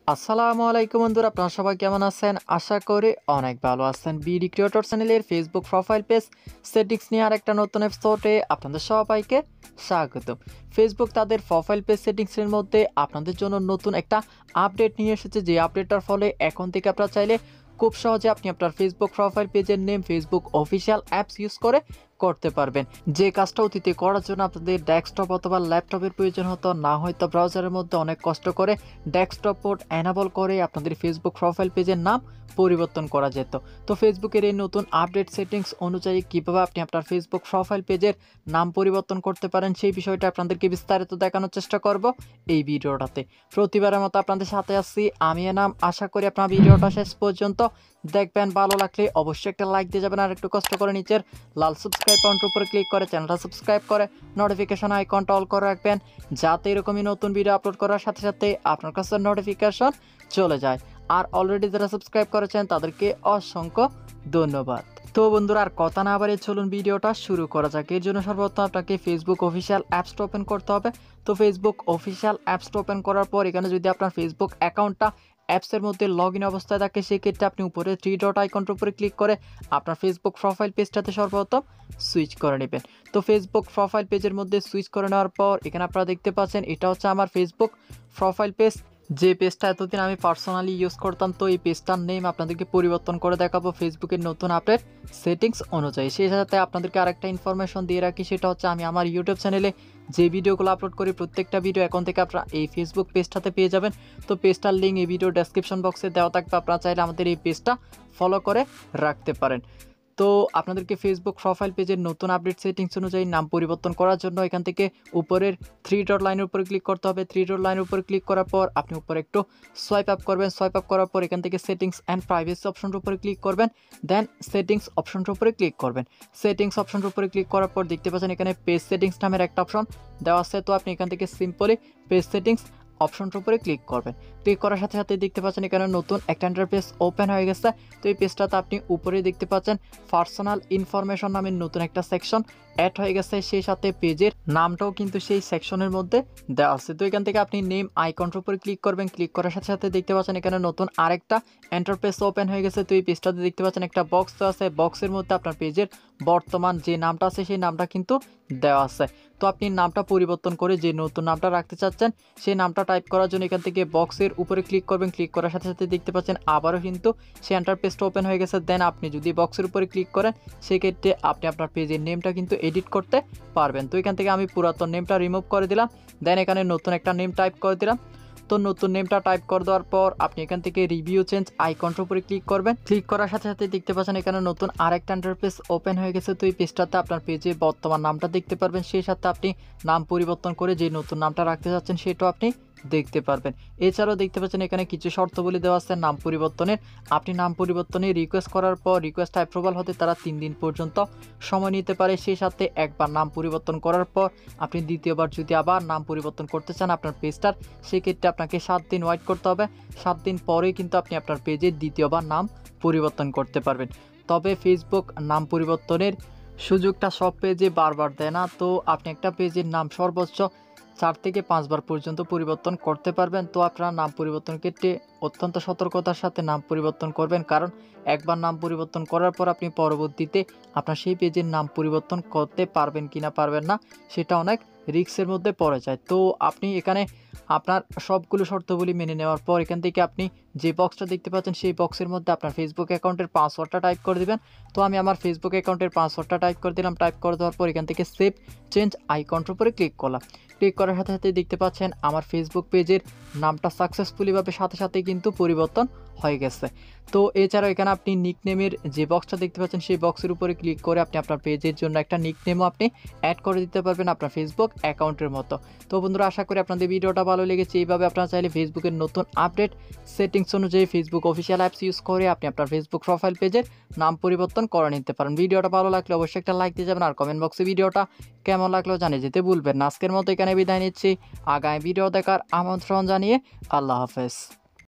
আসসালামু আলাইকুম বন্ধুরা, আপনারা সবাই কেমন আছেন? আশা করি অনেক ভালো আছেন। বিডি ক্রিয়েটর চ্যানেলের ফেসবুক প্রোফাইল পেজ সেটিংস নিয়ে আরেকটা নতুন এপিসোডে আপনাদের সবাইকে স্বাগতম। ফেসবুক তাদের প্রোফাইল পেজ সেটিংসের মধ্যে আপনাদের জন্য নতুন একটা আপডেট নিয়ে এসেছে, যে আপডেটটার ফলে এখন থেকে আপনারা চাইলে খুব সহজে আপনি আপনার ফেসবুক প্রোফাইল পেজের name Facebook official apps use করে করতে পারবেন। যে কাজটা অতীতে করার জন্য আপনাদের ডেস্কটপ অথবা ল্যাপটপের প্রয়োজন হতো, না হয়তো ব্রাউজারের মধ্যে অনেক কষ্ট করে ডেস্কটপ মোড এনাবল করে আপনাদের ফেসবুক প্রোফাইল পেজের নাম পরিবর্তন করা যেত। তো ফেসবুকের এই নতুন আপডেট সেটিংস অনুযায়ী কীভাবে আপনি আপনার ফেসবুক প্রোফাইল পেজের নাম পরিবর্তন করতে পারেন সেই বিষয়টা আপনাদেরকে বিস্তারিত দেখানোর চেষ্টা করব এই ভিডিওটাতে। প্রতিবারের মতো আপনাদের সাথে আসছি আমি এনাম। আশা করি আপনার ভিডিওটা শেষ পর্যন্ত দেখবেন। ভালো লাগলে অবশ্যই একটা লাইক দিয়ে যাবেন, আর একটু কষ্ট করে নিচের লাল সাবস্ক্রাইব বাটনের উপরে ক্লিক করে চ্যানেলটা সাবস্ক্রাইব করে নোটিফিকেশন আইকনটা অল করে রাখবেন, যাতে এরকমই নতুন ভিডিও আপলোড করার সাথে সাথে আপনার কাছে নোটিফিকেশন চলে যায়। আর অলরেডি যারা সাবস্ক্রাইব করেছেন তাদেরকে অসংখ্য ধন্যবাদ। তো বন্ধুরা, আর কথা না বাড়িয়ে চলুন ভিডিওটা শুরু করা যাক। এর জন্য সর্বপ্রথম আপনাকে ফেসবুক অফিসিয়াল অ্যাপসটা ওপেন করতে হবে। তো ফেসবুক অফিসিয়াল অ্যাপসটা ওপেন করার পর এখানে যদি আপনার ফেসবুক অ্যাকাউন্টটা অ্যাপসের মধ্যে লগ ইন অবস্থায় থাকে, সেক্ষেত্রে আপনি উপরে থ্রি ডট আইকনটার উপরে ক্লিক করে আপনার ফেসবুক প্রোফাইল পেজটাতে সর্বপ্রথম সুইচ করে নেবেন। তো ফেসবুক প্রোফাইল পেজের মধ্যে সুইচ করে নেওয়ার পর এখানে আপনারা দেখতে পাচ্ছেন এটা হচ্ছে আমার ফেসবুক প্রোফাইল পেজ, যে পেজটা এতদিন আমি পার্সোনালি ইউজ করতাম। তো এই পেজটার নেম আপনাদেরকে পরিবর্তন করে দেখাবো ফেসবুকের নতুন আপডেট সেটিংস অনুযায়ী। সেই সাথে আপনাদেরকে আরেকটা ইনফরমেশন দিয়ে রাখি, সেটা হচ্ছে আমি আমার ইউটিউব চ্যানেলে যে ভিডিওগুলো আপলোড করি প্রত্যেকটা ভিডিও এখন থেকে আপনারা এই ফেসবুক পেজটাতে পেয়ে যাবেন। তো পেজটার লিঙ্ক এই ভিডিও ডেসক্রিপশন বক্সে দেওয়া থাকবে, আপনারা চাইলে আমাদের এই পেজটা ফলো করে রাখতে পারেন। তো আপনাদেরকে ফেসবুক প্রোফাইল পেজের নতুন আপডেট সেটিংস অনুযায়ী নাম পরিবর্তন করার জন্য এখান থেকে উপরের থ্রি ডট লাইনের উপরে ক্লিক করতে হবে। থ্রি ডট লাইনের উপরে ক্লিক করার পর আপনি উপরে একটু সোয়াইপ আপ করবেন। সোয়াইপ আপ করার পর এখান থেকে সেটিংস অ্যান্ড প্রাইভেসি অপশনটার উপরে ক্লিক করবেন, দেন সেটিংস অপশনটার উপরে ক্লিক করবেন। সেটিংস অপশনটার উপরে ক্লিক করার পর দেখতে পাচ্ছেন এখানে পেজ সেটিংস নামের একটা অপশন দেওয়া আছে। তো আপনি এখান থেকে সিম্পলি পেজ সেটিংস অপশনটার উপরে ক্লিক করবেন। ক্লিক করার সাথে সাথে দেখতে পাচ্ছেন এখানে নতুন একটা ইন্টারফেস ওপেন হয়ে গেছে। তো এই পেজটাতে আপনি উপরে দেখতে পাচ্ছেন পার্সোনাল ইনফরমেশন নামের নতুন একটা সেকশন অ্যাড হয়ে গেছে, সেই সাথে পেজের নামটাও কিন্তু সেই সেকশনের মধ্যে দেওয়া আছে। তো এখান থেকে আপনি নেম আইকনটার উপরে ক্লিক করবেন। ক্লিক করার সাথে সাথে দেখতে পাচ্ছেন এখানে নতুন আরেকটা ইন্টারফেস ওপেন হয়ে গেছে। তো এই পেজটাতে দেখতে পাচ্ছেন একটা বক্স আছে, বক্সের মধ্যে আপনার পেজের বর্তমান যে নামটা আছে সেই নামটা কিন্তু দেওয়া আছে। তো আপনি নামটা পরিবর্তন করে যে নতুন নামটা রাখতে চাচ্ছেন সেই নামটা টাইপ করার জন্য এখান থেকে বক্সের উপরে ক্লিক করবেন। ক্লিক করার সাথে সাথে দেখতে পাচ্ছেন আবারও কিন্তু সেই ইন্টারফেসটা ওপেন হয়ে গেছে। দেন আপনি যদি বক্সের উপরে ক্লিক করেন সেক্ষেত্রে আপনি আপনার পেজের নেমটা কিন্তু এডিট করতে পারবেন। তো এখান থেকে আমি পুরাতন নেমটা রিমুভ করে দিলাম, দেন এখানে নতুন একটা নেম টাইপ করে দিলাম। তো নতুন নেমটা টাইপ করে দেওয়ার পর আপনি এখান থেকে রিভিউ চেঞ্জ আইকনটার উপরে ক্লিক করবেন। ক্লিক করার সাথে সাথে দেখতে পাচ্ছেন এখানে নতুন আরেকটা ইন্টারফেস ওপেন হয়ে গেছে। তো এই পেজটাতে আপনার পেজে বর্তমান নামটা দেখতে পারবেন, সেই সাথে আপনি নাম পরিবর্তন করে যে নতুন নামটা রাখতে চাচ্ছেন সেটাও আপনি দেখতে পারবেন। এছাড়াও দেখতে পাচ্ছেন এখানে কিছু শর্তাবলী দেওয়া আছে নাম পরিবর্তনের। আপনি নাম পরিবর্তনে রিকোয়েস্ট করার পর রিকোয়েস্ট অ্যাপ্রুভাল হতে তারা 3 দিন পর্যন্ত সময় নিতে পারে। সেই সাথে একবার নাম পরিবর্তন করার পর আপনি দ্বিতীয়বার যদি আবার নাম পরিবর্তন করতে চান আপনার পেজটার, সেক্ষেত্রে আপনাকে 7 দিন ওয়েট করতে হবে। 7 দিন পরেই কিন্তু আপনি আপনার পেজে দ্বিতীয়বার নাম পরিবর্তন করতে পারবেন। তবে ফেসবুক নাম পরিবর্তনের সুযোগটা সব পেজে বারবার দেয় না। তো আপনি একটা পেজের নাম সর্বোচ্চ 4 থেকে 5 বার পর্যন্ত পরিবর্তন করতে পারবেন। তো আপনারা নাম পরিবর্তন ক্ষেত্রে অত্যন্ত সতর্কতার সাথে নাম পরিবর্তন করবেন, কারণ একবার নাম পরিবর্তন করার পর আপনি পরবর্তীতে আপনার সেই পেজের নাম পরিবর্তন করতে পারবেন কি না পারবেন না সেটা অনেক রিস্কের মধ্যে পড়ে যায়। তো আপনি এখানে আপনার সবগুলো শর্তাবলী মেনে নেওয়ার পর এখান থেকে আপনি যে বক্সটা দেখতে পাচ্ছেন সেই বক্সের মধ্যে আপনার ফেসবুক অ্যাকাউন্টের পাসওয়ার্ডটা টাইপ করে দেবেন। তো আমি আমার ফেসবুক অ্যাকাউন্টের পাসওয়ার্ডটা টাইপ করে দিলাম। টাইপ করে দেওয়ার পর এখান থেকে সেভ চেঞ্জ আইকনটার উপরে ক্লিক করলাম। ক্লিক করার সাথে সাথে দেখতে পাচ্ছেন আমার ফেসবুক পেজের নামটা সাকসেসফুলিভাবে সাথে সাথে কিন্তু পরিবর্তন হয়ে গেছে। তো এছাড়াও এখানে আপনি নিকনেমের যে বক্সটা দেখতে পাচ্ছেন সেই বক্সের উপরে ক্লিক করে আপনি আপনার পেজের জন্য একটা নিকনেমও আপনি অ্যাড করে দিতে পারবেন আপনার ফেসবুক অ্যাকাউন্টের মতো। তো বন্ধুরা, আশা করি আপনাদের ভিডিওটা ভালো লেগেছে। এইভাবে আপনারা চাইলে ফেসবুকের নতুন আপডেট সেটিংস অনুযায়ী ফেসবুক অফিসিয়াল অ্যাপস ইউজ করে আপনি আপনার ফেসবুক প্রোফাইল পেজের নাম পরিবর্তন করে নিতে পারেন। ভিডিওটা ভালো লাগলে অবশ্যই একটা লাইক দিয়ে যাবেন, আর কমেন্ট বক্সে ভিডিওটা কেমন লাগলো জানিয়ে যেতে ভুলবেন না। আজকের মতো এখানে বিদায় নিচ্ছি, আগামী ভিডিও দেখার আমন্ত্রণ জানিয়ে আল্লাহ হাফেজ।